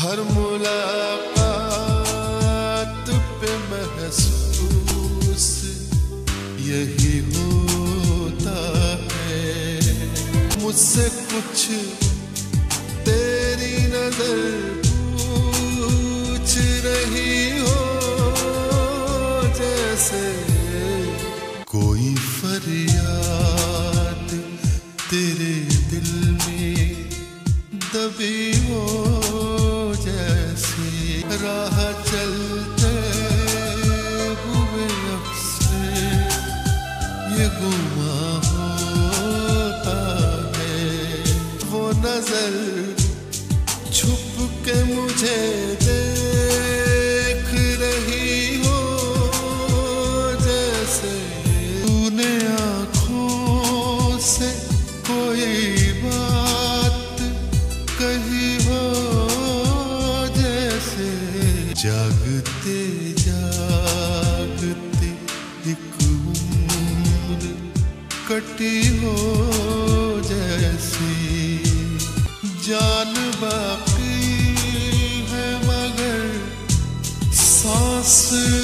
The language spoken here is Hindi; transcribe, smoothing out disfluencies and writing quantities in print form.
हर मुलाकात पे महसूस यही होता है। मुझसे कुछ तेरी नजर पूछ रही हो, जैसे कोई फरियाद तेरे दिल में दबी हो, जैसे राह चलते हुए अब से ये गुमा होता है। वो नजर छुप के मुझे देख रही हो, जैसे तूने आँखों से कोई बात कही हो, जैसे जागते जागते एक उम्र कटी हो, जैसे जान बाकी है मगर सांस